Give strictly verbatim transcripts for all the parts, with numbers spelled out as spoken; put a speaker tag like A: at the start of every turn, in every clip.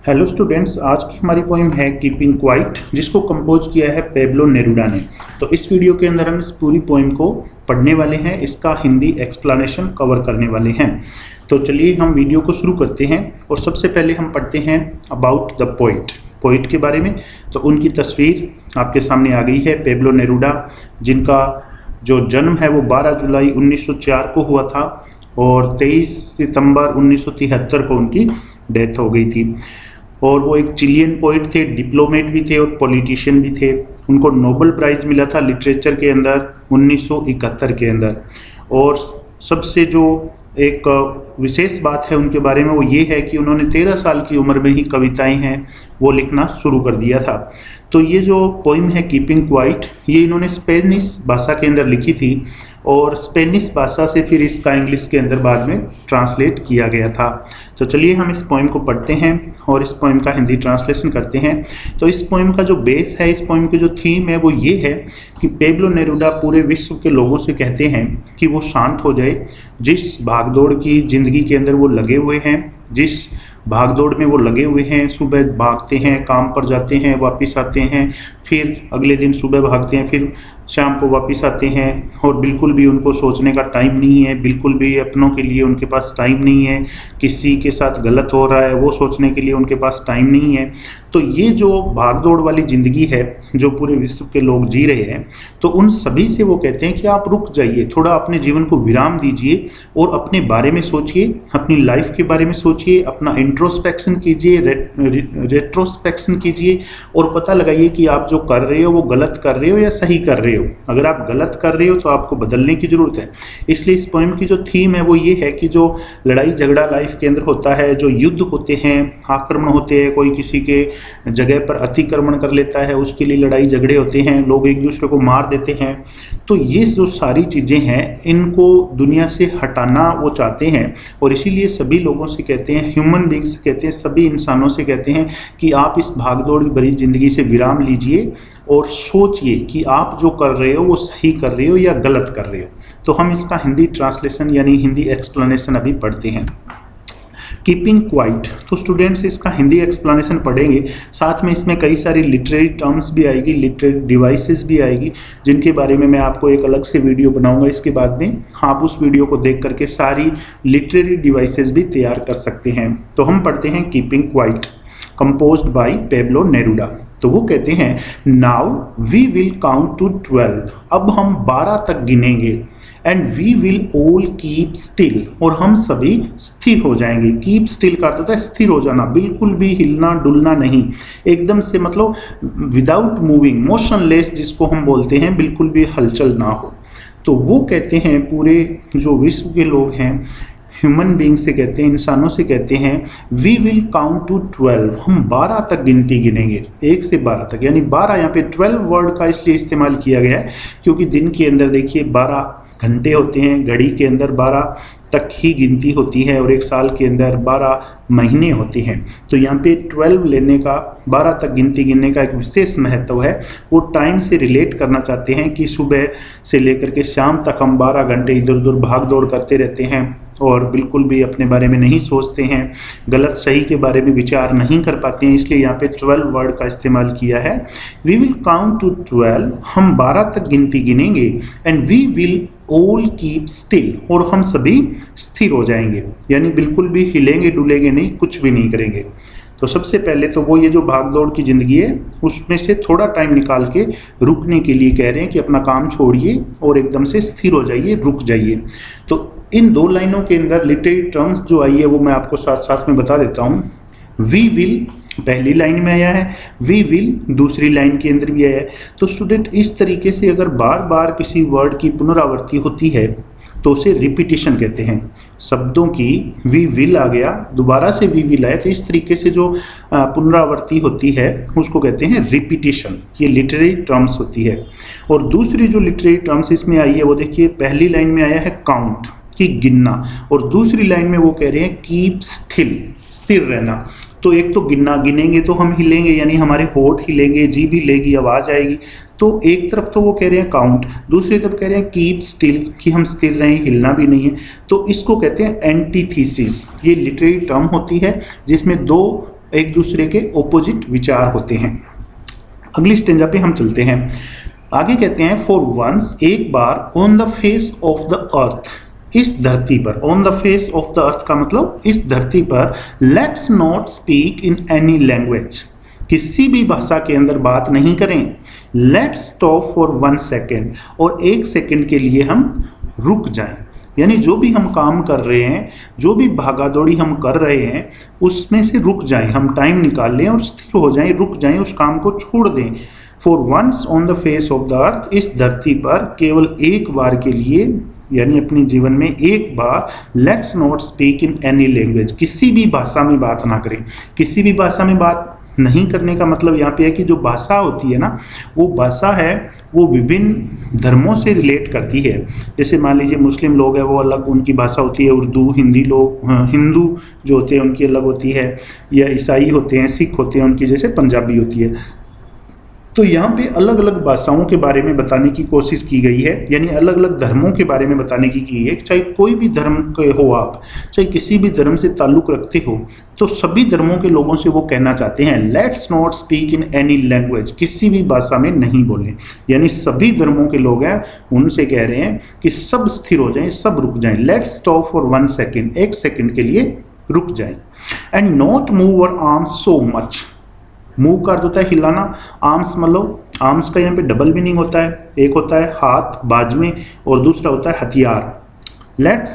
A: Hello students, आज की हमारी पोइम है कीपिंग क्वाइट, जिसको कंपोज किया है पेब्लो नेरुडा ने। तो इस वीडियो के अंदर हम इस पूरी पोइम को पढ़ने वाले हैं, इसका हिंदी एक्सप्लेनेशन कवर करने वाले हैं। तो चलिए हम वीडियो को शुरू करते हैं और सबसे पहले हम पढ़ते हैं अबाउट द पोइट पोइट के बारे में। तो उनकी तस्वीर आपके सामने आ गई है, पेब्लो नेरुडा, जिनका जो जन्म है वो बारह जुलाई उन्नीस सौ चार को हुआ था और तेईस सितंबर उन्नीस सौ तिहत्तर को उनकी डेथ हो गई थी। और वो एक चिलियन पोइट थे, डिप्लोमेट भी थे और पॉलिटिशियन भी थे। उनको नोबेल प्राइज़ मिला था लिटरेचर के अंदर उन्नीस सौ इकहत्तर के अंदर। और सबसे जो एक विशेष बात है उनके बारे में वो ये है कि उन्होंने तेरह साल की उम्र में ही कविताएं हैं वो लिखना शुरू कर दिया था। तो ये जो पोइम है कीपिंग क्वाइट, ये इन्होंने स्पेनिश भाषा के अंदर लिखी थी और स्पेनिश भाषा से फिर इसका इंग्लिश के अंदर बाद में ट्रांसलेट किया गया था। तो चलिए हम इस पोइम को पढ़ते हैं और इस पोइम का हिंदी ट्रांसलेशन करते हैं। तो इस पोइम का जो बेस है, इस पोइम की जो थीम है वो ये है कि पेब्लो नेरुडा पूरे विश्व के लोगों से कहते हैं कि वो शांत हो जाए। जिस भागदौड़ की ज़िंदगी के अंदर वो लगे हुए हैं, जिस भागदौड़ में वो लगे हुए हैं, सुबह भागते हैं, काम पर जाते हैं, वापस आते हैं, फिर अगले दिन सुबह भागते हैं, फिर शाम को वापस आते हैं और बिल्कुल भी उनको सोचने का टाइम नहीं है, बिल्कुल भी अपनों के लिए उनके पास टाइम नहीं है, किसी के साथ गलत हो रहा है वो सोचने के लिए उनके पास टाइम नहीं है। तो ये जो भागदौड़ वाली ज़िंदगी है जो पूरे विश्व के लोग जी रहे हैं, तो उन सभी से वो कहते हैं कि आप रुक जाइए, थोड़ा अपने जीवन को विराम दीजिए और अपने बारे में सोचिए, अपनी लाइफ के बारे में सोचिए, अपना इंट्रोस्पेक्शन कीजिए, रेट्रोस्पेक्शन कीजिए और पता लगाइए कि आप जो कर रहे हो वो गलत कर रहे हो या सही कर रहे हो। अगर आप गलत कर रहे हो तो आपको बदलने की ज़रूरत है। इसलिए इस पोइम की जो थीम है वो ये है कि जो लड़ाई झगड़ा लाइफ के अंदर होता है, जो युद्ध होते हैं, आक्रमण होते हैं, कोई किसी के जगह पर अतिक्रमण कर लेता है, उसके लिए लड़ाई झगड़े होते हैं, लोग एक दूसरे को मार देते हैं। तो ये जो सारी चीज़ें हैं इनको दुनिया से हटाना वो चाहते हैं और इसीलिए सभी लोगों से कहते हैं, ह्यूमन बींग्स से कहते हैं, सभी इंसानों से कहते हैं कि आप इस भागदौड़ भरी ज़िंदगी से विराम लीजिए और सोचिए कि आप जो कर रहे हो वो सही कर रहे हो या गलत कर रहे हो। तो हम इसका हिंदी ट्रांसलेशन यानी हिंदी एक्सप्लेनेशन अभी पढ़ते हैं। कीपिंग क्वाइट, तो स्टूडेंट्स इसका हिंदी एक्सप्लेनेशन पढ़ेंगे, साथ में इसमें कई सारी लिटरेरी टर्म्स भी आएगी, लिटरेरी डिवाइसेस भी आएगी, जिनके बारे में मैं आपको एक अलग से वीडियो बनाऊंगा। इसके बाद में आप उस वीडियो को देख करके सारी लिटरेरी डिवाइसेस भी तैयार कर सकते हैं। तो हम पढ़ते हैं keeping quiet, composed by Pablo Neruda. तो वो कहते हैं, now we will count to twelve, अब हम बारह तक गिनेंगे, and we will all keep still, और हम सभी स्थिर हो जाएंगे। कीप स्टिल का अर्थ होता है स्थिर हो जाना, बिल्कुल भी हिलना डुलना नहीं, एकदम से मतलब विदाउट मूविंग, मोशनलेस जिसको हम बोलते हैं, बिल्कुल भी हलचल ना हो। तो वो कहते हैं पूरे जो विश्व के लोग हैं, ह्यूमन बींग से कहते हैं, इंसानों से कहते हैं, we will count to twelve, हम बारह तक गिनती गिनेंगे, एक से बारह तक, यानी बारह, यहाँ पे ट्वेल्व वर्ड का इसलिए इस्तेमाल किया गया है क्योंकि दिन के अंदर देखिए बारह घंटे होते हैं, घड़ी के अंदर बारह तक ही गिनती होती है और एक साल के अंदर बारह महीने होते हैं। तो यहाँ पे ट्वेल्व लेने का, बारह तक गिनती गिनने का एक विशेष महत्व है। वो टाइम से रिलेट करना चाहते हैं कि सुबह से लेकर के शाम तक हम बारह घंटे इधर उधर भाग दौड़ करते रहते हैं और बिल्कुल भी अपने बारे में नहीं सोचते हैं, गलत सही के बारे में विचार नहीं कर पाते हैं, इसलिए यहाँ पे ट्वेल्व वर्ड का इस्तेमाल किया है। We will count to twelve, हम बारह तक गिनती गिनेंगे, and we will all keep still, और हम सभी स्थिर हो जाएंगे, यानी बिल्कुल भी हिलेंगे डुलेंगे नहीं, कुछ भी नहीं करेंगे। तो सबसे पहले तो वो ये जो भागदौड़ की ज़िंदगी है उसमें से थोड़ा टाइम निकाल के रुकने के लिए कह रहे हैं कि अपना काम छोड़िए और एकदम से स्थिर हो जाइए, रुक जाइए। तो इन दो लाइनों के अंदर लिटरेरी टर्म्स जो आई है वो मैं आपको साथ साथ में बता देता हूँ। वी विल पहली लाइन में आया है, वी विल दूसरी लाइन के अंदर भी आया है। तो स्टूडेंट इस तरीके से अगर बार बार किसी वर्ड की पुनरावृत्ति होती है तो उसे रिपीटिशन कहते हैं। शब्दों की वी विल आ गया, दोबारा से वी विल आया, तो इस तरीके से जो पुनरावृत्ति होती है उसको कहते हैं रिपीटिशन। ये लिटरेरी टर्म्स होती है। और दूसरी जो लिटरेरी टर्म्स इसमें आई है वो देखिए, पहली लाइन में आया है काउंट, कि गिनना, और दूसरी लाइन में वो कह रहे हैं कीप स्टिल, स्थिर रहना। तो एक तो गिनना, गिनेंगे तो हम हिलेंगे, यानी हमारे होठ हिलेंगे, जीभ हिलेगी, आवाज़ आएगी। तो एक तरफ तो वो कह रहे हैं काउंट, दूसरी तरफ कह रहे हैं कीप स्टिल, कि हम स्थिर रहें, हिलना भी नहीं है। तो इसको कहते हैं एंटीथीसिस। ये लिटरेरी टर्म होती है जिसमें दो एक दूसरे के ओपोजिट विचार होते हैं। अगली स्टेंजा पे हम चलते हैं। आगे कहते हैं फॉर वंस, एक बार, on the face of the earth, इस धरती पर। On the face of the earth का मतलब इस धरती पर। Let's not speak in any language, किसी भी भाषा के अंदर बात नहीं करें। Let's stop for one second, और एक सेकेंड के लिए हम रुक जाएं। यानी जो भी हम काम कर रहे हैं, जो भी भागा दौड़ी हम कर रहे हैं, उसमें से रुक जाएं, हम टाइम निकाल लें और स्थिर हो जाएं, रुक जाएं, उस काम को छोड़ दें। For once on the face of the earth, इस धरती पर केवल एक बार के लिए, यानी अपने जीवन में एक बार, let's not speak in any language, किसी भी भाषा में बात ना करें। किसी भी भाषा में बात नहीं करने का मतलब यहाँ पे है कि जो भाषा होती है ना, वो भाषा है वो विभिन्न धर्मों से रिलेट करती है। जैसे मान लीजिए मुस्लिम लोग हैं, वो अलग उनकी भाषा होती है उर्दू, हिंदी लोग हिंदू जो होते हैं उनकी अलग होती है, या ईसाई होते हैं, सिख होते हैं, उनकी जैसे पंजाबी होती है। तो यहाँ पे अलग अलग भाषाओं के बारे में बताने की कोशिश की गई है, यानी अलग अलग धर्मों के बारे में बताने की की है। चाहे कोई भी धर्म के हो आप, चाहे किसी भी धर्म से ताल्लुक़ रखते हो, तो सभी धर्मों के लोगों से वो कहना चाहते हैं let's not speak in any language, किसी भी भाषा में नहीं बोलें। यानी सभी धर्मों के लोग हैं उनसे कह रहे हैं कि सब स्थिर हो जाएं, सब रुक जाएं। Let's stop for one second, एक सेकेंड के लिए रुक जाएं। And not move our arms so much, move का अर्थ होता है हिलाना, आर्म्स मतलब आर्म्स का यहाँ पे डबल मीनिंग होता है, एक होता है हाथ बाजुएं और दूसरा होता है हथियार। Let's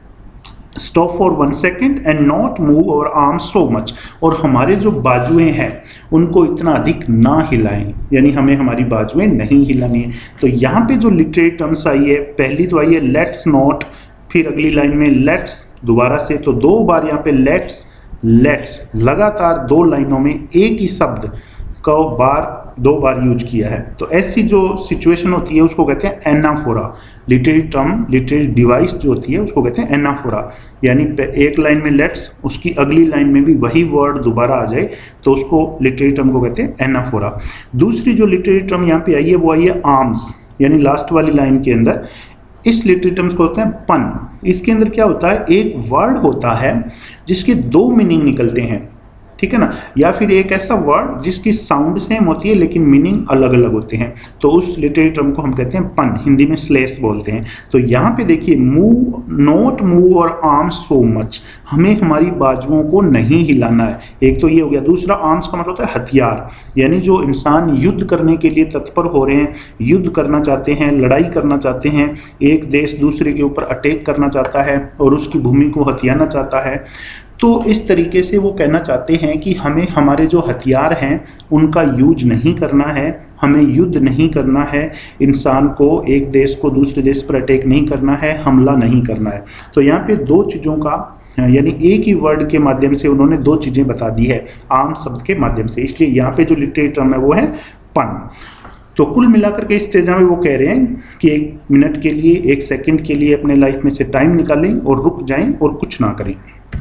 A: stop for one second and not move our arms so much, और हमारे जो बाजुएं हैं उनको इतना अधिक ना हिलाएं, यानी हमें हमारी बाजुएं नहीं हिलानी है। तो यहाँ पे जो लिटरेरी टर्म्स आई है, पहली तो आई है लेट्स नॉट, फिर अगली लाइन में लेट्स दोबारा से, तो दो बार यहाँ पे लेट्स लेट्स लगातार दो लाइनों में एक ही शब्द को बार दो बार यूज किया है। तो ऐसी जो सिचुएशन होती है उसको कहते हैं anaphora. Literary term, literary device जो होती है उसको कहते हैं एनाफोरा। यानी एक लाइन में लेट्स, उसकी अगली लाइन में भी वही वर्ड दोबारा आ जाए तो उसको लिटरेरी टर्म को कहते हैं एनाफोरा। दूसरी जो लिटरेरी टर्म यहाँ पे आई है वो आई है आर्म्स, यानी लास्ट वाली लाइन के अंदर। इस लिटरेरी टर्म्स को होते हैं पन। इसके अंदर क्या होता है, एक वर्ड होता है जिसके दो मीनिंग निकलते हैं, ठीक है ना, या फिर एक ऐसा वर्ड जिसकी साउंड सेम होती है लेकिन मीनिंग अलग अलग होते हैं, तो उस लिटरेरी टर्म को हम कहते हैं पन, हिंदी में स्लेस बोलते हैं। तो यहाँ पे देखिए मूव, नॉट मूव और आर्म्स सो मच, हमें हमारी बाजुओं को नहीं हिलाना है, एक तो ये हो गया। दूसरा आर्म्स का मतलब होता है हथियार, यानी जो इंसान युद्ध करने के लिए तत्पर हो रहे हैं, युद्ध करना चाहते हैं, लड़ाई करना चाहते हैं, एक देश दूसरे के ऊपर अटैक करना चाहता है और उसकी भूमि को हथियाना चाहता है, तो इस तरीके से वो कहना चाहते हैं कि हमें हमारे जो हथियार हैं उनका यूज नहीं करना है, हमें युद्ध नहीं करना है, इंसान को, एक देश को दूसरे देश पर अटैक नहीं करना है, हमला नहीं करना है। तो यहाँ पे दो चीज़ों का, यानी एक ही वर्ड के माध्यम से उन्होंने दो चीज़ें बता दी है आम शब्द के माध्यम से, इसलिए यहाँ पे जो लिटरेरी टर्म है वो है पन। तो कुल मिलाकर के इस स्टेज में वो कह रहे हैं कि एक मिनट के लिए, एक सेकंड के लिए अपने लाइफ में से टाइम निकालें और रुक जाएं और कुछ ना करें।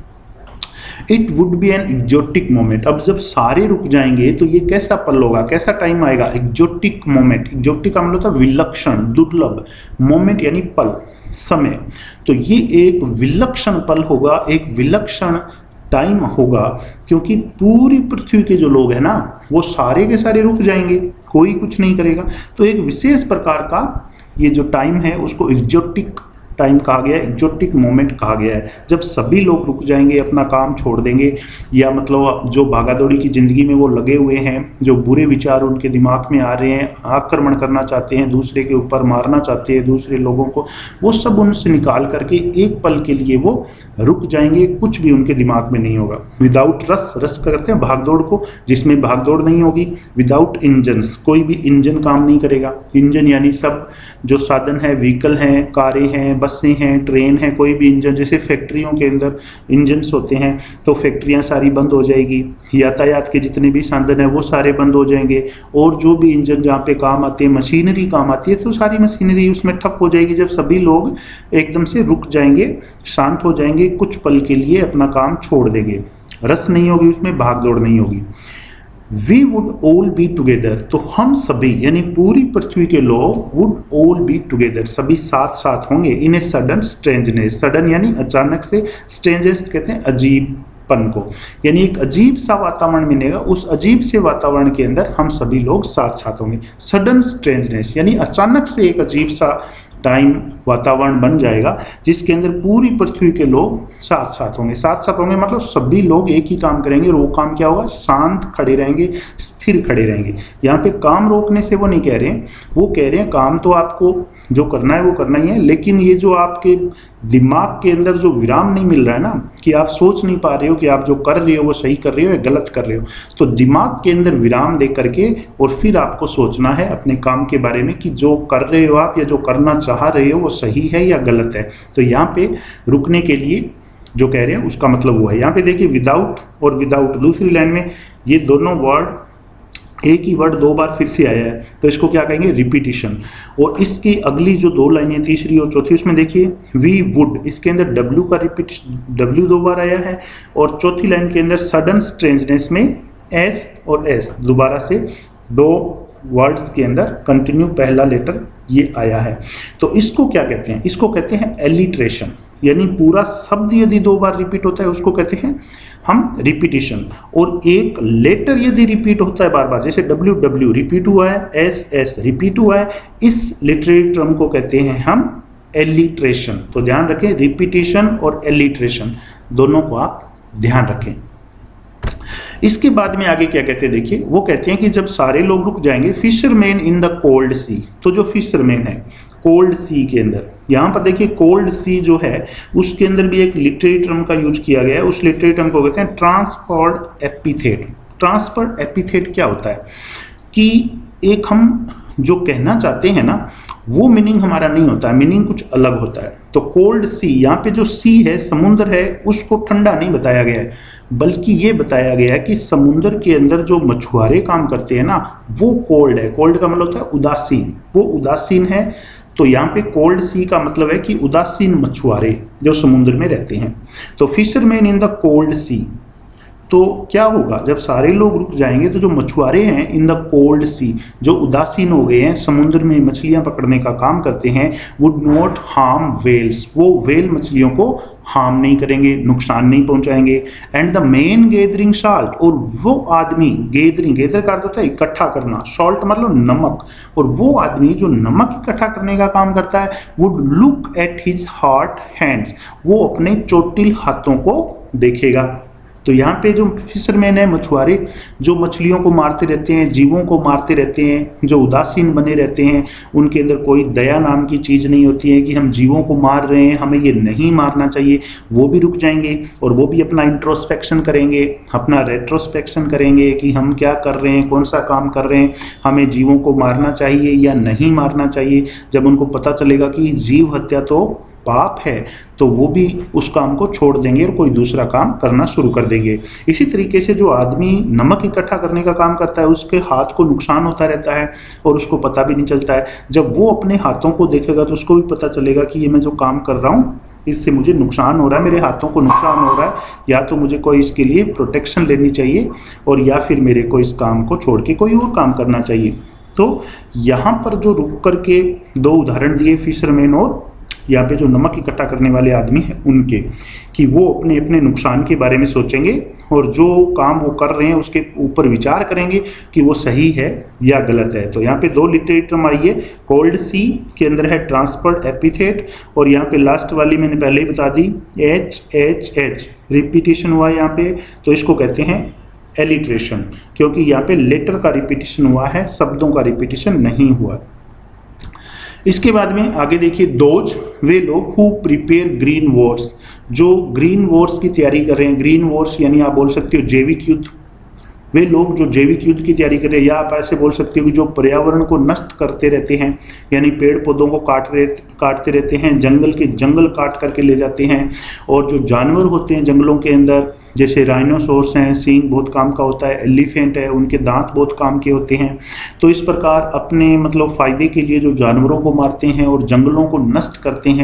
A: It would be an exotic moment, अब जब सारे रुक जाएंगे तो ये कैसा पल होगा, कैसा टाइम आएगा, एक्जोटिक मोमेंट। एक्जोटिक का मतलब होता है विलक्षण, दुर्लभ, मोमेंट यानी पल, समय। तो ये एक विलक्षण पल होगा, एक विलक्षण टाइम होगा, क्योंकि पूरी पृथ्वी के जो लोग हैं ना वो सारे के सारे रुक जाएंगे, कोई कुछ नहीं करेगा। तो एक विशेष प्रकार का ये जो टाइम है उसको एक्जोटिक टाइम कहा गया है, एक्जोटिक मोमेंट कहा गया है, जब सभी लोग रुक जाएंगे, अपना काम छोड़ देंगे, या मतलब जो भागादौड़ी की ज़िंदगी में वो लगे हुए हैं, जो बुरे विचार उनके दिमाग में आ रहे हैं, आक्रमण करना चाहते हैं, दूसरे के ऊपर मारना चाहते हैं दूसरे लोगों को, वो सब उनसे निकाल करके एक पल के लिए वो रुक जाएंगे, कुछ भी उनके दिमाग में नहीं होगा। विदाउट रस, रस करते हैं भागदौड़ को, जिसमें भागदौड़ नहीं होगी। विदाउट इंजन्स, कोई भी इंजन काम नहीं करेगा। इंजन यानी सब जो साधन है, व्हीकल हैं, कारें हैं, बसें हैं, ट्रेन है, कोई भी इंजन, जैसे फैक्ट्रियों के अंदर इंजन्स होते हैं तो फैक्ट्रियां सारी बंद हो जाएगी, यातायात के जितने भी साधन है वो सारे बंद हो जाएंगे, और जो भी इंजन जहाँ पे काम आते हैं, मशीनरी काम आती है, तो सारी मशीनरी उसमें ठप हो जाएगी जब सभी लोग एकदम से रुक जाएंगे, शांत हो जाएंगे, कुछ पल के लिए अपना काम छोड़ देंगे। रस नहीं होगी उसमें, भागदौड़ नहीं होगी। We would all be together, तो हम सभी यानी पूरी पृथ्वी के लोग would all be together, सभी साथ साथ होंगे। in a sudden strangeness, sudden यानी अचानक से, strangest कहते हैं अजीब, पन को, यानी एक अजीब सा वातावरण मिलेगा। उस अजीब से वातावरण के अंदर हम सभी लोग साथ साथ होंगे। सडन स्ट्रेंजनेस यानी अचानक से एक अजीब सा टाइम वातावरण बन जाएगा जिसके अंदर पूरी पृथ्वी के लोग साथ साथ होंगे। साथ साथ होंगे मतलब सभी लोग एक ही काम करेंगे और वो काम क्या होगा? शांत खड़े रहेंगे, स्थिर खड़े रहेंगे। यहाँ पे काम रोकने से वो नहीं कह रहे हैं, वो कह रहे हैं काम तो आपको जो करना है वो करना ही है, लेकिन ये जो आपके दिमाग के अंदर जो विराम नहीं मिल रहा है ना, कि आप सोच नहीं पा रहे हो कि आप जो कर रहे हो वो सही कर रहे हो या गलत कर रहे हो, तो दिमाग के अंदर विराम दे करके और फिर आपको सोचना है अपने काम के बारे में कि जो कर रहे हो आप या जो करना चाह रहे हो वो सही है या गलत है। तो यहाँ पे रुकने के लिए जो कह रहे हैं उसका मतलब वो है। यहाँ पे देखिए विदाउट और विदाउट, दूसरी लाइन में ये दोनों वर्ड, एक ही वर्ड दो बार फिर से आया है, तो इसको क्या कहेंगे? रिपीटिशन। और इसकी अगली जो दो लाइनें, तीसरी और चौथी, उसमें देखिए वी वुड, इसके अंदर डब्ल्यू का रिपीट, डब्ल्यू दो बार आया है। और चौथी लाइन के अंदर सडन स्ट्रेंजनेस में एस और एस दोबारा से दो वर्ड्स के अंदर कंटिन्यू पहला लेटर ये आया है। तो इसको क्या कहते हैं? इसको कहते हैं एलिट्रेशन, यानी पूरा शब्द यदि दो बार रिपीट होता है उसको कहते हैं हम रिपीटिशन। और एक लेटर यदि रिपीट होता है बार बार, जैसे डब्ल्यू डब्ल्यू रिपीट हुआ है, एस एस रिपीट हुआ है, इस लिटरेरी टर्म को कहते हैं हम एलिट्रेशन। तो ध्यान रखें, रिपीटिशन और एलिट्रेशन दोनों को आप ध्यान रखें। इसके बाद में आगे क्या कहते हैं देखिए, वो कहते हैं कि जब सारे लोग रुक जाएंगे, fisherman in the cold sea. तो जो फिशरमैन है कोल्ड सी के अंदर, यहाँ पर देखिए कोल्ड सी जो है उसके अंदर भी एक लिटरेरी टर्म का यूज किया गया है। उस लिटरेरी टर्म को कहते हैं ट्रांसफर्ड एपिथेट। ट्रांसफर्ड एपिथेट क्या होता है कि एक हम जो कहना चाहते हैं ना वो मीनिंग हमारा नहीं होता है, मीनिंग कुछ अलग होता है। तो कोल्ड सी, यहाँ पे जो सी है समुद्र है, उसको ठंडा नहीं बताया गया है, बल्कि ये बताया गया है कि समुद्र के अंदर जो मछुआरे काम करते हैं ना वो कोल्ड है। कोल्ड का मतलब होता है उदासीन, वो उदासीन है। तो यहाँ पे कोल्ड सी का मतलब है कि उदासीन मछुआरे जो समुद्र में रहते हैं। तो fisherman in the cold sea, तो क्या होगा जब सारे लोग रुक जाएंगे तो जो मछुआरे हैं इन द कोल्ड सी, जो उदासीन हो गए हैं, समुद्र में मछलियां पकड़ने का काम करते हैं, वुड नॉट हार्म वेल्स, वो वेल मछलियों को हार्म नहीं करेंगे, नुकसान नहीं पहुंचाएंगे। And the men gathering salt, और वो आदमी, गैदरिंग, गैदर का अर्थ होता है इकट्ठा करना, सॉल्ट मतलब नमक, और वो आदमी जो नमक इकट्ठा करने का काम करता है, would look at his hot hands, वो अपने चोटिल हाथों को देखेगा। तो यहाँ पे जो फिशरमैन है, मछुआरे जो मछलियों को मारते रहते हैं, जीवों को मारते रहते हैं, जो उदासीन बने रहते हैं, उनके अंदर कोई दया नाम की चीज़ नहीं होती है कि हम जीवों को मार रहे हैं, हमें ये नहीं मारना चाहिए। वो भी रुक जाएंगे और वो भी अपना इंट्रोस्पेक्शन करेंगे, अपना रेट्रोस्पेक्शन करेंगे कि हम क्या कर रहे हैं, कौन सा काम कर रहे हैं, हमें जीवों को मारना चाहिए या नहीं मारना चाहिए। जब उनको पता चलेगा कि जीव हत्या तो पाप है तो वो भी उस काम को छोड़ देंगे और कोई दूसरा काम करना शुरू कर देंगे। इसी तरीके से जो आदमी नमक इकट्ठा करने का काम करता है उसके हाथ को नुकसान होता रहता है और उसको पता भी नहीं चलता है। जब वो अपने हाथों को देखेगा तो उसको भी पता चलेगा कि ये मैं जो काम कर रहा हूँ इससे मुझे नुकसान हो रहा है, मेरे हाथों को नुकसान हो रहा है, या तो मुझे कोई इसके लिए प्रोटेक्शन लेनी चाहिए और या फिर मेरे को इस काम को छोड़ के कोई और काम करना चाहिए। तो यहाँ पर जो रुक करके दो उदाहरण दिए फिशरमैन और यहाँ पे जो नमक इकट्ठा करने वाले आदमी हैं उनके, कि वो अपने अपने नुकसान के बारे में सोचेंगे और जो काम वो कर रहे हैं उसके ऊपर विचार करेंगे कि वो सही है या गलत है। तो यहाँ पे दो लिटरेरी टर्म आई है, कोल्ड सी के अंदर है ट्रांसफर्ड एपिथेट, और यहाँ पे लास्ट वाली मैंने पहले ही बता दी एच एच एच रिपीटिशन हुआ यहाँ पे, तो इसको कहते हैं एलिट्रेशन, क्योंकि यहाँ पे लेटर का रिपीटिशन हुआ है, शब्दों का रिपीटिशन नहीं हुआ। इसके बाद में आगे देखिए दोज, वे लोग हु प्रिपेयर ग्रीन वॉर्स, जो ग्रीन वॉर्स की तैयारी कर रहे हैं। ग्रीन वॉर्स यानी आप बोल सकते हो जैविक युद्ध, वे लोग जो जैविक युद्ध की तैयारी कर रहे हैं, या आप ऐसे बोल सकते हो कि जो पर्यावरण को नष्ट करते रहते हैं, यानी पेड़ पौधों को काट रहे काटते रहते हैं, जंगल के जंगल काट करके ले जाते हैं, और जो जानवर होते हैं जंगलों के अंदर जैसे राइनोसोर्स हैं, सींग बहुत काम का होता है, एलिफेंट है, उनके दांत बहुत काम के होते हैं। तो इस प्रकार अपने मतलब फ़ायदे के लिए जो जानवरों को मारते हैं और जंगलों को नष्ट करते हैं,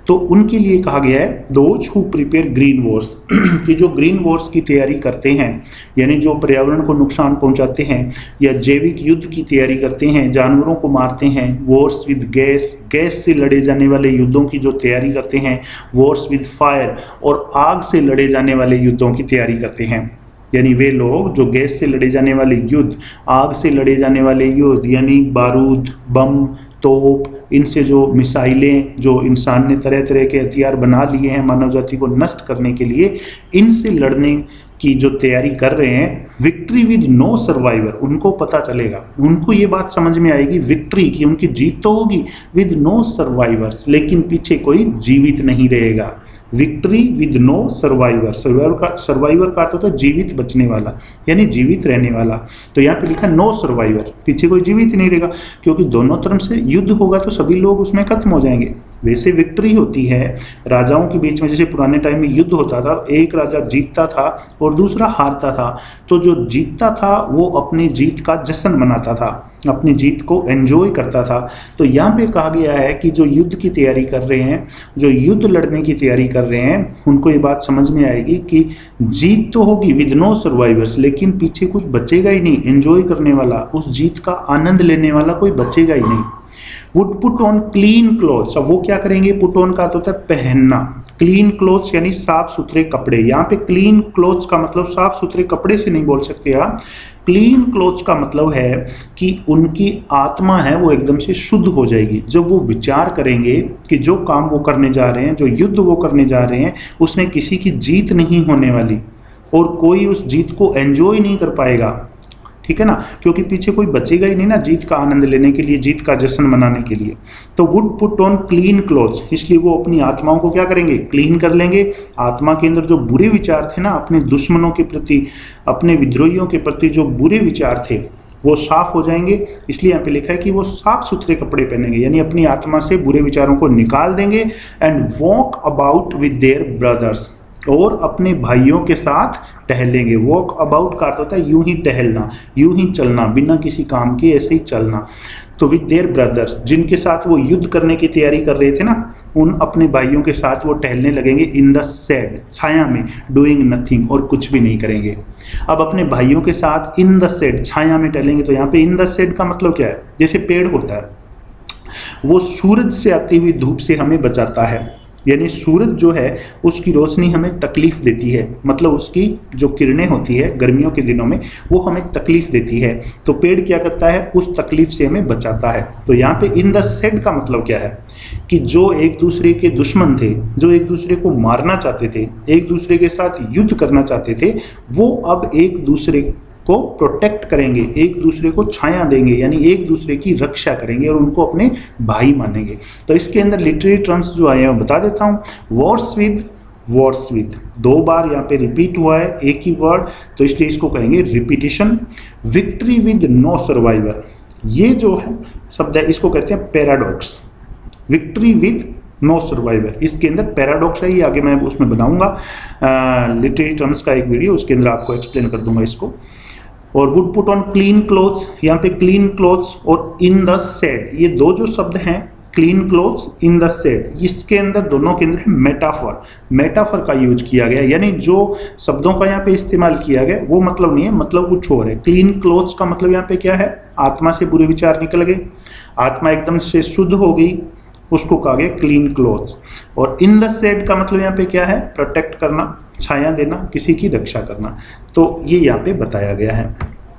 A: तो उनके लिए कहा गया है those who prepare green wars कि जो ग्रीन वॉर्स की तैयारी करते हैं, यानी जो पर्यावरण को नुकसान पहुंचाते हैं या जैविक युद्ध की तैयारी करते हैं, जानवरों को मारते हैं, वॉर्स विद गैस, गैस से लड़े जाने वाले युद्धों की जो तैयारी करते हैं, वॉर्स विद फायर और आग से लड़े जाने वाले युद्धों की तैयारी करते हैं। यानी वे लोग जो गैस से लड़े जाने वाले युद्ध, आग से लड़े जाने वाले युद्ध, यानी बारूद, बम, तोप, इनसे जो मिसाइलें जो इंसान ने तरह तरह के हथियार बना लिए हैं मानव जाति को नष्ट करने के लिए, इनसे लड़ने की जो तैयारी कर रहे हैं, विक्ट्री विद नो सर्वाइवर, उनको पता चलेगा, उनको ये बात समझ में आएगी विक्ट्री की, उनकी जीत तो होगी विद नो सर्वाइवर्स, लेकिन पीछे कोई जीवित नहीं रहेगा। Victory with no survivor, survivor का सर्वाइवर का अर्थ होता है जीवित बचने वाला, यानी जीवित रहने वाला। तो यहाँ पे लिखा नो सर्वाइवर, पीछे कोई जीवित नहीं रहेगा, क्योंकि दोनों तरफ से युद्ध होगा तो सभी लोग उसमें खत्म हो जाएंगे। वैसे विक्ट्री होती है राजाओं के बीच में, जैसे पुराने टाइम में युद्ध होता था, एक राजा जीतता था और दूसरा हारता था, तो जो जीतता था वो अपनी जीत का जश्न मनाता था, अपनी जीत को एंजॉय करता था। तो यहाँ पे कहा गया है कि जो युद्ध की तैयारी कर रहे हैं, जो युद्ध लड़ने की तैयारी कर रहे हैं, उनको ये बात समझ में आएगी कि जीत तो होगी विद नो सर्वाइवर्स, लेकिन पीछे कुछ बचेगा ही नहीं, एंजॉय करने वाला, उस जीत का आनंद लेने वाला कोई बचेगा ही नहीं। Would put on clean clothes, अब वो क्या करेंगे, पुट ऑन का तो होता है पहनना, क्लीन क्लोथ्स यानी साफ सुथरे कपड़े। यहाँ पे क्लीन क्लोथ्स का मतलब साफ सुथरे कपड़े से नहीं बोल सकते आप, क्लीन क्लोथ्स का मतलब है कि उनकी आत्मा है वो एकदम से शुद्ध हो जाएगी जब वो विचार करेंगे कि जो काम वो करने जा रहे हैं, जो युद्ध वो करने जा रहे हैं, उसमें किसी की जीत नहीं होने वाली और कोई उस जीत को एंजॉय नहीं कर पाएगा, ठीक है ना, क्योंकि पीछे कोई बचेगा ही नहीं ना जीत का आनंद लेने के लिए, जीत का जश्न मनाने के लिए। तो would put on clean clothes, इसलिए वो अपनी आत्माओं को क्या करेंगे, क्लीन कर लेंगे। आत्मा के अंदर जो बुरे विचार थे ना, अपने दुश्मनों के प्रति, अपने विद्रोहियों के प्रति जो बुरे विचार थे वो साफ हो जाएंगे। इसलिए यहाँ पे लिखा है कि वो साफ सुथरे कपड़े पहनेंगे, यानी अपनी आत्मा से बुरे विचारों को निकाल देंगे। And walk about with their brothers, और अपने भाइयों के साथ टहलेंगे। वॉक अबाउट का अर्थ होता है यूं ही टहलना, यूं ही चलना, बिना किसी काम के ऐसे ही चलना। तो विद देयर ब्रदर्स, जिनके साथ वो युद्ध करने की तैयारी कर रहे थे ना, उन अपने भाइयों के साथ वो टहलने लगेंगे इन द शेड, छाया में, डूइंग नथिंग, और कुछ भी नहीं करेंगे। अब अपने भाइयों के साथ इन द शेड, छाया में टहलेंगे। तो यहाँ पे इन द शेड का मतलब क्या है, जैसे पेड़ होता है वो सूरज से आती हुई धूप से हमें बचाता है, यानी सूरज जो है उसकी रोशनी हमें तकलीफ देती है, मतलब उसकी जो किरणें होती है गर्मियों के दिनों में वो हमें तकलीफ देती है, तो पेड़ क्या करता है, उस तकलीफ से हमें बचाता है। तो यहाँ पे इन द शेड का मतलब क्या है कि जो एक दूसरे के दुश्मन थे, जो एक दूसरे को मारना चाहते थे, एक दूसरे के साथ युद्ध करना चाहते थे, वो अब एक दूसरे को प्रोटेक्ट करेंगे, एक दूसरे को छाया देंगे, यानी एक दूसरे की रक्षा करेंगे और उनको अपने भाई मानेंगे। तो इसके अंदर लिटरेरी टर्म्स जो आए हैं बता देता हूँ। वॉर्स विद, वॉर्स विद दो बार यहाँ पे रिपीट हुआ है एक ही वर्ड, तो इसलिए इसको कहेंगे repetition. Victory with no survivor, ये जो है शब्द है इसको कहते हैं paradox. Victory with no survivor, इसके अंदर पैराडॉक्स है, ये आगे मैं उसमें बनाऊंगा लिटरेरी टर्म्स का एक वीडियो, उसके अंदर आपको एक्सप्लेन कर दूंगा इसको। और would put on clean clothes, यहाँ पे क्लीन क्लोथ्स और इन द शेड, ये दो जो शब्द हैं, clean clothes, in the shade, इसके अंदर दोनों के अंदर है मेटाफर, मेटाफर का यूज किया गया, यानी जो शब्दों का यहाँ पे इस्तेमाल किया गया वो मतलब नहीं है, मतलब कुछ और है। क्लीन क्लोथ्स का मतलब यहाँ पे क्या है, आत्मा से बुरे विचार निकल गए, आत्मा एकदम से शुद्ध हो गई, उसको कहा गया क्लीन क्लोथ्स। और इन द शेड का मतलब यहाँ पे क्या है, प्रोटेक्ट करना, छाया देना, किसी की रक्षा करना। तो ये यहाँ पे बताया गया है।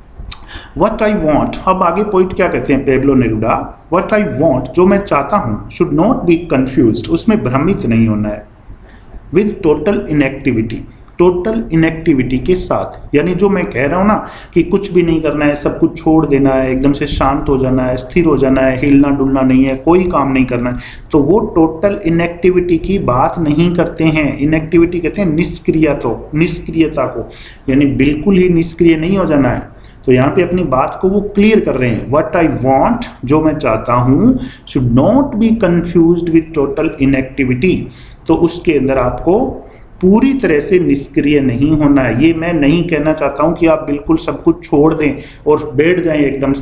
A: What I want, अब आगे पॉइंट क्या कहते हैं Pablo Neruda, What I want, जो मैं चाहता हूँ, should not be confused, उसमें भ्रमित नहीं होना है, with total inactivity, total inactivity के साथ, यानी जो मैं कह रहा हूँ ना कि कुछ भी नहीं करना है, सब कुछ छोड़ देना है, एकदम से शांत हो जाना है, स्थिर हो जाना है, हिलना डुलना नहीं है, कोई काम नहीं करना है, तो वो टोटल इनएक्टिविटी की बात नहीं करते हैं। इनएक्टिविटी कहते हैं निष्क्रियता को, निष्क्रियता को, यानी बिल्कुल ही निष्क्रिय नहीं हो जाना है। तो यहाँ पे अपनी बात को वो क्लियर कर रहे हैं। व्हाट आई वांट, जो मैं चाहता हूँ, should not be confused with total inactivity, तो उसके अंदर आपको पूरी तरह से निष्क्रिय नहीं होना है। ये मैं नहीं कहना चाहता हूँ कि आप बिल्कुल सब कुछ छोड़ दें और बैठ जाएं एकदम से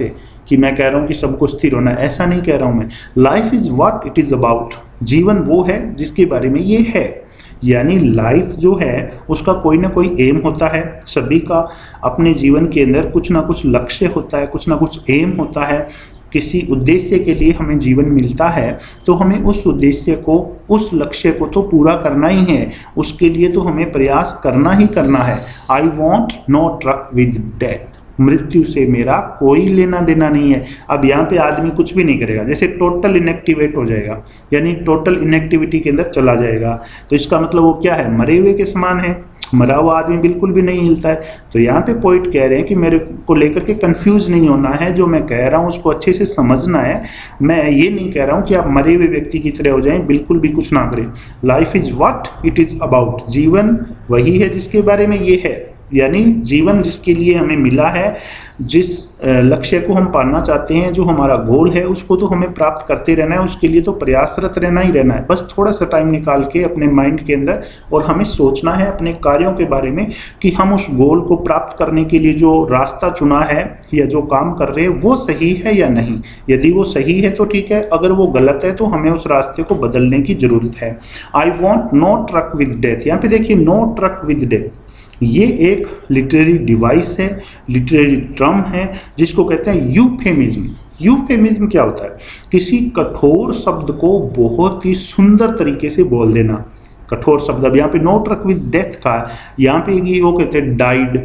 A: कि मैं कह रहा हूँ कि सबको स्थिर होना है, ऐसा नहीं कह रहा हूँ मैं। Life is what it is about, जीवन वो है जिसके बारे में ये है। यानी लाइफ जो है उसका कोई ना कोई एम होता है, सभी का अपने जीवन के अंदर कुछ ना कुछ लक्ष्य होता है, कुछ ना कुछ एम होता है, किसी उद्देश्य के लिए हमें जीवन मिलता है, तो हमें उस उद्देश्य को, उस लक्ष्य को तो पूरा करना ही है, उसके लिए तो हमें प्रयास करना ही करना है। I want no truck with death, मृत्यु से मेरा कोई लेना देना नहीं है। अब यहाँ पे आदमी कुछ भी नहीं करेगा, जैसे टोटल इनएक्टिवेट हो जाएगा, यानी टोटल इनएक्टिविटी के अंदर चला जाएगा, तो इसका मतलब वो क्या है, मरे हुए के समान है, मरा हुआ आदमी बिल्कुल भी नहीं हिलता है। तो यहाँ पे पॉइंट कह रहे हैं कि मेरे को लेकर के कंफ्यूज नहीं होना है, जो मैं कह रहा हूँ उसको अच्छे से समझना है। मैं ये नहीं कह रहा हूँ कि आप मरे हुए व्यक्ति की तरह हो जाएं, बिल्कुल भी कुछ ना करें। Life is what it is about, जीवन वही है जिसके बारे में ये है, यानी जीवन जिसके लिए हमें मिला है, जिस लक्ष्य को हम पाना चाहते हैं, जो हमारा गोल है, उसको तो हमें प्राप्त करते रहना है, उसके लिए तो प्रयासरत रहना ही रहना है। बस थोड़ा सा टाइम निकाल के अपने माइंड के अंदर और हमें सोचना है अपने कार्यों के बारे में कि हम उस गोल को प्राप्त करने के लिए जो रास्ता चुना है या जो काम कर रहे हैं वो सही है या नहीं। यदि वो सही है तो ठीक है, अगर वो गलत है तो हमें उस रास्ते को बदलने की जरूरत है। I want no truck with death, यहाँ पे देखिए नो ट्रक विद डेथ, ये एक लिटरेरी डिवाइस है, लिटरेरी टर्म है जिसको कहते हैं यूफेमिज्म। यूफेमिज्म क्या होता है, किसी कठोर शब्द को बहुत ही सुंदर तरीके से बोल देना। कठोर शब्द, अब यहाँ पे नो ट्रक विद डेथ का, यहाँ पे ये वो कहते हैं डाइड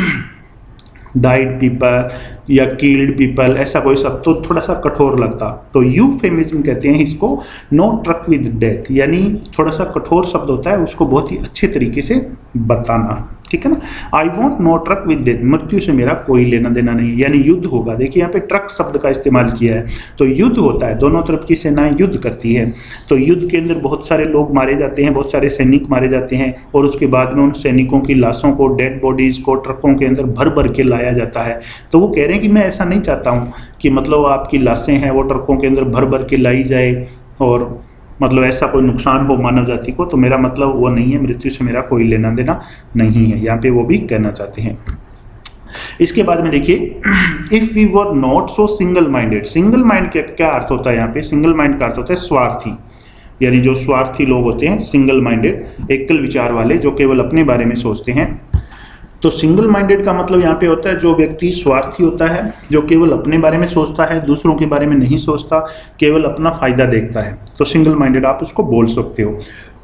A: डाइड पीपल या किल्ड पीपल, ऐसा कोई शब्द तो थोड़ा सा कठोर लगता, तो यूफेमिज्म कहते हैं इसको नो ट्रक विद डेथ, यानी थोड़ा सा कठोर शब्द होता है, उसको बहुत ही अच्छे तरीके से बताना, ठीक है ना। I want no truck with death, मृत्यु से मेरा कोई लेना देना नहीं, यानी युद्ध होगा। देखिए यहाँ पे ट्रक शब्द का इस्तेमाल किया है, तो युद्ध होता है, दोनों तरफ की सेनाएं युद्ध करती है, तो युद्ध के अंदर बहुत सारे लोग मारे जाते हैं, बहुत सारे सैनिक मारे जाते हैं, और उसके बाद में उन सैनिकों की लाशों को, डेड बॉडीज को ट्रकों के अंदर भर भर के लाया जाता है। तो वो कह रहे हैं कि मैं ऐसा नहीं चाहता हूँ कि मतलब आपकी लाशें हैं वो ट्रकों के अंदर भर भर के लाई जाए और मतलब ऐसा कोई नुकसान हो मानव जाति को, तो मेरा मतलब वो नहीं है, मृत्यु से मेरा कोई लेना देना नहीं है, यहाँ पे वो भी कहना चाहते हैं। इसके बाद में देखिए, if we were not so single minded, single mind का क्या अर्थ होता है यहाँ पे, सिंगल माइंड का अर्थ होता है स्वार्थी, यानी जो स्वार्थी लोग होते हैं, सिंगल माइंडेड, एकल विचार वाले, जो केवल अपने बारे में सोचते हैं। तो सिंगल माइंडेड का मतलब यहाँ पे होता है जो व्यक्ति स्वार्थी होता है, जो केवल अपने बारे में सोचता है, दूसरों के बारे में नहीं सोचता, केवल अपना फायदा देखता है, तो सिंगल माइंडेड आप उसको बोल सकते हो।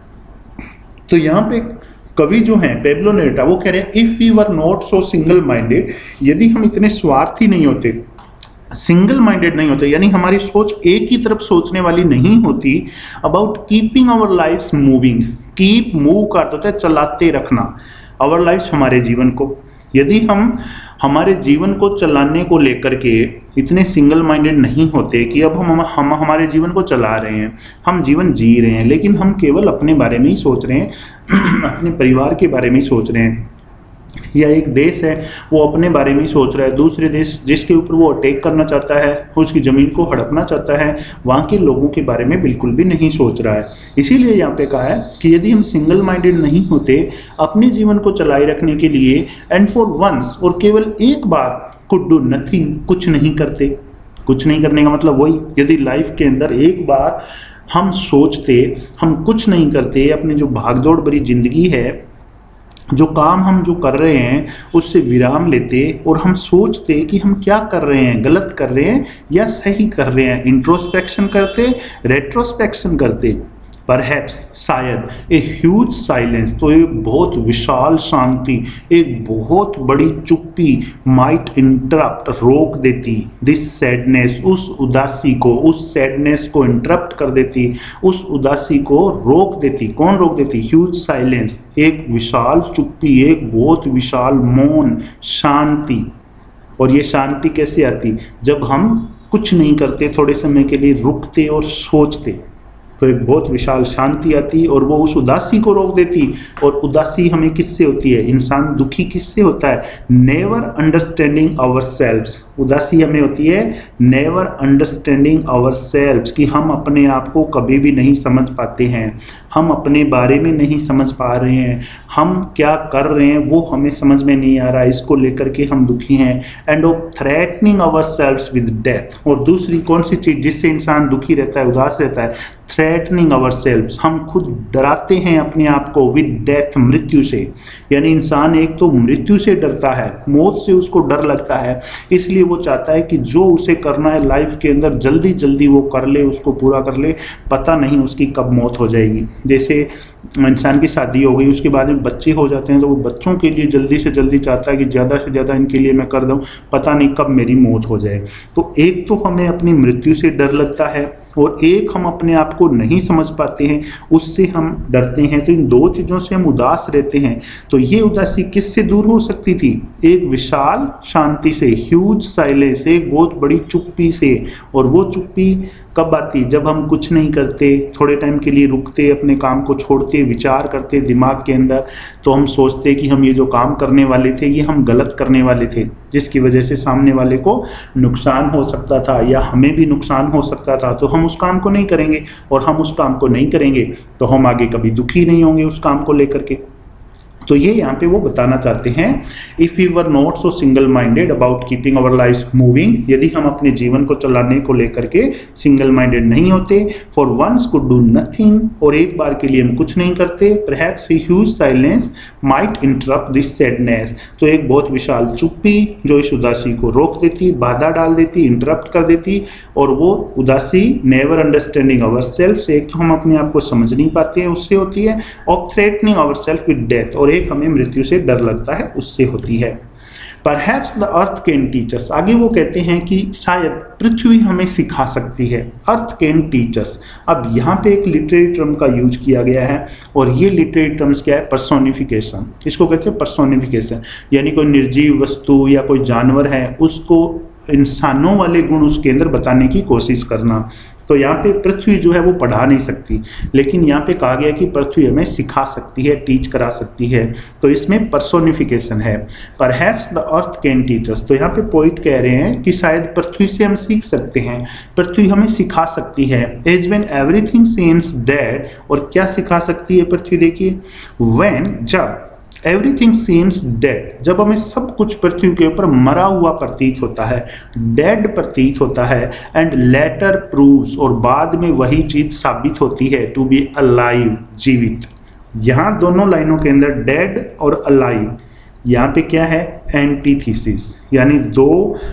A: तो यहाँ पे कवि जो हैं पेब्लो नेरुदा, वो कह रहे हैं if we were not so single minded, यदि हम इतने स्वार्थी नहीं होते, सिंगल माइंडेड नहीं होते, यानी हमारी सोच एक ही तरफ सोचने वाली नहीं होती, about keeping our lives moving, keep move का अर्थ होता है चलाते रखना, आवर लाइफ हमारे जीवन को, यदि हम हमारे जीवन को चलाने को लेकर के इतने सिंगल माइंडेड नहीं होते कि अब हम हम हमारे जीवन को चला रहे हैं, हम जीवन जी रहे हैं, लेकिन हम केवल अपने बारे में ही सोच रहे हैं अपने परिवार के बारे में ही सोच रहे हैं, या एक देश है वो अपने बारे में ही सोच रहा है, दूसरे देश जिसके ऊपर वो अटैक करना चाहता है, उसकी ज़मीन को हड़पना चाहता है, वहाँ के लोगों के बारे में बिल्कुल भी नहीं सोच रहा है। इसीलिए यहाँ पे कहा है कि यदि हम सिंगल माइंडेड नहीं होते अपने जीवन को चलाए रखने के लिए, एंड फॉर वंस, और केवल एक बार, कुड डू नथिंग, कुछ नहीं करते। कुछ नहीं करने का मतलब वही, यदि लाइफ के अंदर एक बार हम सोचते, हम कुछ नहीं करते, अपनी जो भागदौड़ भरी जिंदगी है, जो काम हम जो कर रहे हैं उससे विराम लेते और हम सोचते कि हम क्या कर रहे हैं, गलत कर रहे हैं या सही कर रहे हैं, इंट्रोस्पेक्शन करते, रेट्रोस्पेक्शन करते, परहैप्स, शायद, ए ह्यूज साइलेंस, तो एक बहुत विशाल शांति, एक बहुत बड़ी चुप्पी, माइट इंटरप्ट, रोक देती, दिस सैडनेस, उस उदासी को, उस सैडनेस को इंटरप्ट कर देती, उस उदासी को रोक देती। कौन रोक देती? ह्यूज साइलेंस, एक विशाल चुप्पी, एक बहुत विशाल मौन, शांति। और ये शांति कैसे आती? जब हम कुछ नहीं करते, थोड़े समय के लिए रुकते और सोचते। तो एक बहुत विशाल शांति आती और वो उस उदासी को रोक देती। और उदासी हमें किससे होती है, इंसान दुखी किससे होता है, नेवर अंडरस्टैंडिंग आवर सेल्व्स। उदासी हमें होती है नेवर अंडरस्टैंडिंग आवर सेल्व्स, कि हम अपने आप को कभी भी नहीं समझ पाते हैं, हम अपने बारे में नहीं समझ पा रहे हैं, हम क्या कर रहे हैं वो हमें समझ में नहीं आ रहा, इसको लेकर के हम दुखी हैं। And of threatening ourselves with death. और दूसरी कौन सी चीज़ जिससे इंसान दुखी रहता है, उदास रहता है, थ्रेटनिंग आवर सेल्व्स, हम खुद डराते हैं अपने आप को विद डेथ, मृत्यु से। यानी इंसान एक तो मृत्यु से डरता है, मौत से उसको डर लगता है, इसलिए वो चाहता है कि जो उसे करना है लाइफ के अंदर जल्दी जल्दी वो कर ले, उसको पूरा कर ले, पता नहीं उसकी कब मौत हो जाएगी। जैसे इंसान की शादी हो गई, उसके बाद में बच्चे हो जाते हैं तो वो बच्चों के लिए जल्दी से जल्दी चाहता है कि ज़्यादा से ज़्यादा इनके लिए मैं कर दूं, पता नहीं कब मेरी मौत हो जाए। तो एक तो हमें अपनी मृत्यु से डर लगता है और एक हम अपने आप को नहीं समझ पाते हैं, उससे हम डरते हैं। तो इन दो चीज़ों से हम उदास रहते हैं। तो ये उदासी किससे दूर हो सकती थी, एक विशाल शांति से, ह्यूज साइलेंस, एक बहुत बड़ी चुप्पी से। और वो चुप्पी कब आती, जब हम कुछ नहीं करते, थोड़े टाइम के लिए रुकते, अपने काम को छोड़ते, विचार करते दिमाग के अंदर, तो हम सोचते कि हम ये जो काम करने वाले थे ये हम गलत करने वाले थे, जिसकी वजह से सामने वाले को नुकसान हो सकता था या हमें भी नुकसान हो सकता था। तो हम उस काम को नहीं करेंगे, और हम उस काम को नहीं करेंगे तो हम आगे कभी दुखी नहीं होंगे उस काम को लेकर के। तो ये यहाँ पे वो बताना चाहते हैं, if we were not so single minded about keeping our life moving, यदि हम अपने जीवन को चलाने को लेकर के सिंगल माइंडेड नहीं होते, for once could do nothing, और एक बार के लिए हम कुछ नहीं करते, perhaps a huge silence might interrupt this sadness, तो एक बहुत विशाल चुप्पी जो इस उदासी को रोक देती, बाधा डाल देती, इंटरप्ट कर देती। और वो उदासी नेवर अंडरस्टैंडिंग आवर सेल्फ, एक तो हम अपने आप को समझ नहीं पाते हैं उससे होती है, और threatening our self with death, और एक हमें मृत्यु से डर लगता है उससे होती है। Perhaps the earth can teach us, आगे वो कहते हैं कि शायद पृथ्वी हमें सिखा सकती है, अर्थ कैन टीच अस। अब यहाँ पे एक लिटरेरी टर्म का यूज किया गया है, और ये लिटरेरी टर्म्स क्या है, पर्सोनिफिकेशन, इसको कहते हैं पर्सोनिफिकेशन, यानी कोई निर्जीव वस्तु या कोई जानवर है उसको इंसानों वाले गुण उसके अंदर बताने की कोशिश करना। तो यहाँ पे पृथ्वी जो है वो पढ़ा नहीं सकती, लेकिन यहाँ पे कहा गया कि पृथ्वी हमें सिखा सकती है, टीच करा सकती है। तो इसमें पर्सोनिफिकेशन है, perhaps the earth can teach us. तो यहाँ पे पोइट कह रहे हैं कि शायद पृथ्वी से हम सीख सकते हैं, पृथ्वी हमें सिखा सकती है। As when everything seems dead, और क्या सिखा सकती है पृथ्वी, देखिए, व्हेन, जब, एवरीथिंग सीम्स डेड, जब हमें सब कुछ पृथ्वी के ऊपर मरा हुआ प्रतीत होता है, डेड प्रतीत होता है, एंड लेटर प्रूव्स, और बाद में वही चीज साबित होती है, टू बी अलाइव, जीवित। यहाँ दोनों लाइनों के अंदर डेड और अलाइव, यहाँ पे क्या है, एंटीथीसिस, यानी दो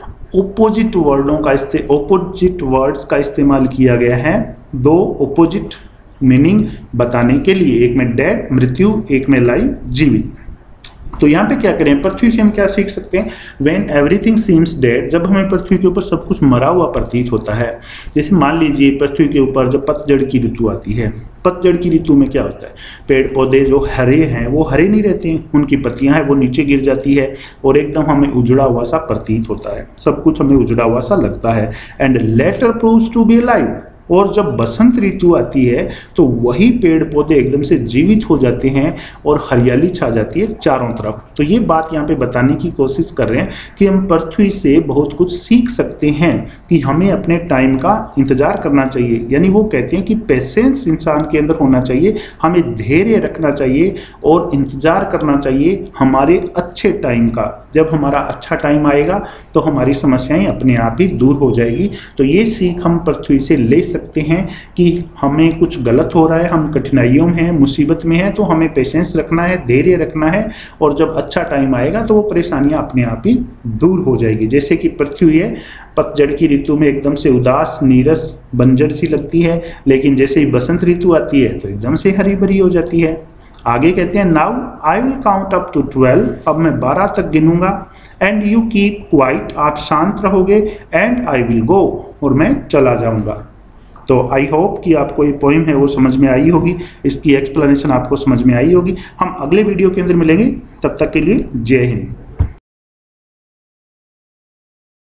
A: ओपोजिट वर्डों का इस्ते ओपोजिट वर्ड्स का इस्तेमाल किया गया है, दो ओपोजिट मीनिंग बताने के लिए, एक में डेड मृत्यु, एक में लाइव जीवित। तो यहाँ पे क्या करें, पृथ्वी से हम क्या सीख सकते हैं, व्हेन एवरीथिंग सीम्स डेड, जब हमें पृथ्वी के ऊपर सब कुछ मरा हुआ प्रतीत होता है। जैसे मान लीजिए पृथ्वी के ऊपर जब पतझड़ की ऋतु आती है, पतझड़ की ऋतु में क्या होता है, पेड़ पौधे जो हरे हैं वो हरे नहीं रहते हैं, उनकी पत्तियां हैं वो नीचे गिर जाती है, और एकदम हमें उजड़ा हुआ सा प्रतीत होता है, सब कुछ हमें उजड़ा हुआ सा लगता है। And later proves to be alive, और जब बसंत ऋतु आती है तो वही पेड़ पौधे एकदम से जीवित हो जाते हैं और हरियाली छा जाती है चारों तरफ। तो ये बात यहाँ पे बताने की कोशिश कर रहे हैं कि हम पृथ्वी से बहुत कुछ सीख सकते हैं, कि हमें अपने टाइम का इंतजार करना चाहिए। यानी वो कहते हैं कि पेशेंस इंसान के अंदर होना चाहिए, हमें धैर्य रखना चाहिए और इंतजार करना चाहिए हमारे अच्छे टाइम का। जब हमारा अच्छा टाइम आएगा तो हमारी समस्याएं अपने आप ही दूर हो जाएगी। तो ये सीख हम पृथ्वी से ले सकते हैं कि हमें कुछ गलत हो रहा है, हम कठिनाइयों में हैं, मुसीबत में हैं, तो हमें पेशेंस रखना है, धैर्य रखना है, और जब अच्छा टाइम आएगा तो वो परेशानियां अपने आप ही दूर हो जाएगी। जैसे कि पृथ्वी है, पतझड़ की ऋतु में एकदम से उदास, नीरस, बंजर सी लगती है, लेकिन जैसे ही बसंत ऋतु आती है तो एकदम से हरी भरी हो जाती है। आगे कहते हैं, now I will count up to twelve, अब मैं बारह तक गिनूंगा, एंड यू कीप क्वाइट, आप शांत रहोगे, एंड आई विल गो, और मैं चला जाऊंगा। तो आई होप कि आपको ये पोइम है वो समझ में आई होगी, इसकी एक्सप्लेनेशन आपको समझ में आई होगी। हम अगले वीडियो के अंदर मिलेंगे, तब तक के लिए जय हिंद।